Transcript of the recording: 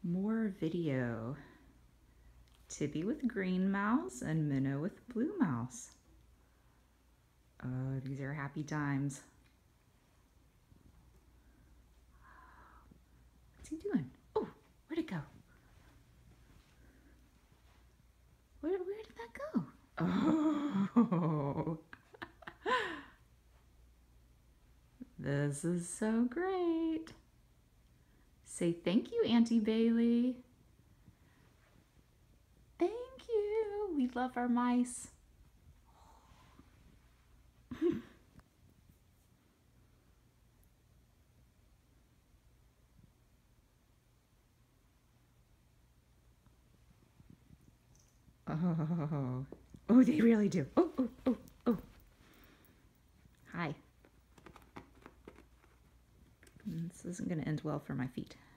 More video. Tibby with green mouse and Minnow with blue mouse. Oh, these are happy times. What's he doing? Oh, where'd it go? Where did that go? Oh, this is so great. Say thank you, Auntie Bailey. Thank you. We love our mice. Oh, oh, they really do. Oh, oh, oh, oh. Hi. This isn't going to end well for my feet.